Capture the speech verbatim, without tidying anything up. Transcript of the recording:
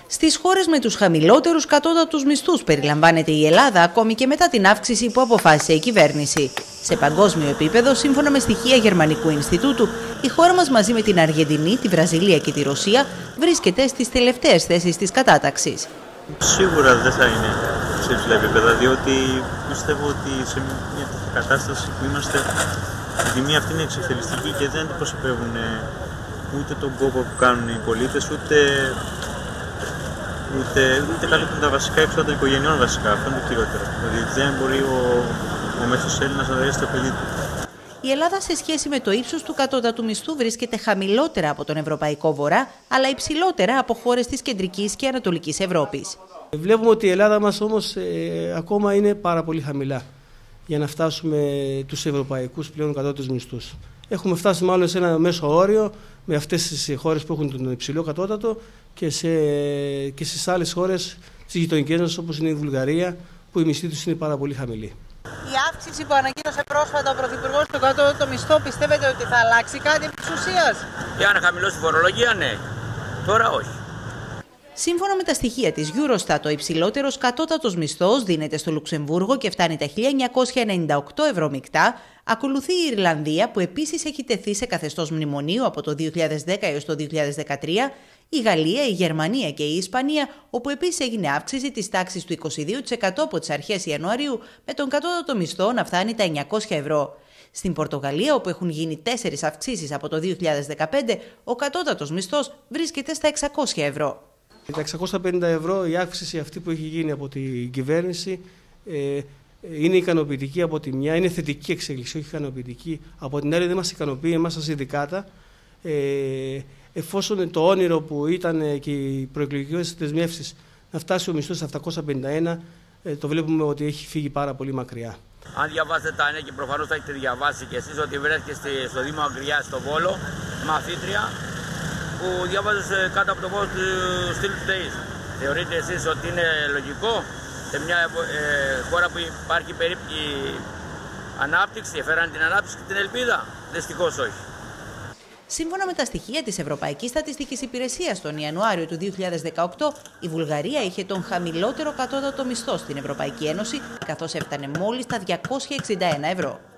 Στις χώρες με τους χαμηλότερους κατώτατους μισθούς περιλαμβάνεται η Ελλάδα, ακόμη και μετά την αύξηση που αποφάσισε η κυβέρνηση. Σε παγκόσμιο επίπεδο, σύμφωνα με στοιχεία Γερμανικού Ινστιτούτου, η χώρα μας μαζί με την Αργεντινή, τη Βραζιλία και τη Ρωσία βρίσκεται στις τελευταίες θέσεις της κατάταξης. Σίγουρα δεν θα είναι σε υψηλά επίπεδα, διότι πιστεύω ότι σε μια τέτοια κατάσταση που είμαστε, η τιμή αυτή είναι εξευθελιστική και δεν αντιπροσωπεύουν ούτε τον κόπο που κάνουν οι πολίτες, ούτε, ούτε, ούτε καλύπτουν τα βασικά ύψη των οικογενειών βασικά. Αυτό είναι το κυριότερο. Δηλαδή δεν μπορεί ο, ο μέσος Έλληνας να δωρεάσει το παιδί του. Η Ελλάδα σε σχέση με το ύψος του κατώτατου μισθού βρίσκεται χαμηλότερα από τον Ευρωπαϊκό Βορρά, αλλά υψηλότερα από χώρες της Κεντρικής και Ανατολικής Ευρώπης. Βλέπουμε ότι η Ελλάδα μας όμως ε, ακόμα είναι πάρα πολύ χαμηλά για να φτάσουμε τους ευρωπαϊκούς πλέον κατώτατους μισθούς. Έχουμε φτάσει μάλλον σε ένα μέσο όριο με αυτές τις χώρες που έχουν τον υψηλό κατώτατο και, σε, και στις άλλες χώρες, στις γειτονικές μας όπως είναι η Βουλγαρία, που η μισθή τους είναι πάρα πολύ χαμηλή. Η αύξηση που ανακοίνωσε πρόσφατα ο Πρωθυπουργός στο κατώτατο μισθό, πιστεύετε ότι θα αλλάξει κάτι επί της ουσίας? Εάν χαμηλώσει τη φορολογία, ναι. Τώρα όχι. Σύμφωνα με τα στοιχεία της Eurostat, ο υψηλότερος κατώτατος μισθός δίνεται στο Λουξεμβούργο και φτάνει τα χίλια εννιακόσια ενενήντα οκτώ ευρώ μεικτά. Ακολουθεί η Ιρλανδία, που επίσης έχει τεθεί σε καθεστώς μνημονίου από το δύο χιλιάδες δέκα έως το δύο χιλιάδες δεκατρία, η Γαλλία, η Γερμανία και η Ισπανία, όπου επίσης έγινε αύξηση της τάξης του είκοσι δύο τοις εκατό από τις αρχές Ιανουαρίου, με τον κατώτατο μισθό να φτάνει τα εννιακόσια ευρώ. Στην Πορτογαλία, όπου έχουν γίνει τέσσερις αυξήσεις από το δύο χιλιάδες δεκαπέντε, ο κατώτατος μισθός βρίσκεται στα εξακόσια ευρώ. Τα εξακόσια πενήντα ευρώ, η αύξηση αυτή που έχει γίνει από την κυβέρνηση ε, είναι ικανοποιητική από τη μια, είναι θετική εξέλιξη, όχι ικανοποιητική. Από την άλλη δεν μας ικανοποιεί εμάς τα συνδικάτα, ε, εφόσον το όνειρο που ήταν και οι προεκλογικές δεσμεύσεις να φτάσει ο μισθός στα επτακόσια πενήντα ένα, ε, το βλέπουμε ότι έχει φύγει πάρα πολύ μακριά. Αν διαβάσετε τα νέα, και προφανώς θα έχετε διαβάσει και εσείς, ότι βρέθηκε στο Δήμο Αγκριάς στο Βόλο, μαθήτρια, που διάβαζε κάτω από το πόδι του Still Days. Θεωρείτε εσείς ότι είναι λογικό σε μια ε, χώρα που υπάρχει περίπτωση ανάπτυξη, έφεραν την ανάπτυξη και την ελπίδα? Δυστυχώς όχι. Σύμφωνα με τα στοιχεία της Ευρωπαϊκής Στατιστικής Υπηρεσίας, τον Ιανουάριο του δύο χιλιάδες δεκαοκτώ, η Βουλγαρία είχε τον χαμηλότερο κατώτατο μισθό στην Ευρωπαϊκή Ένωση, καθώς έφτανε μόλις τα διακόσια εξήντα ένα ευρώ.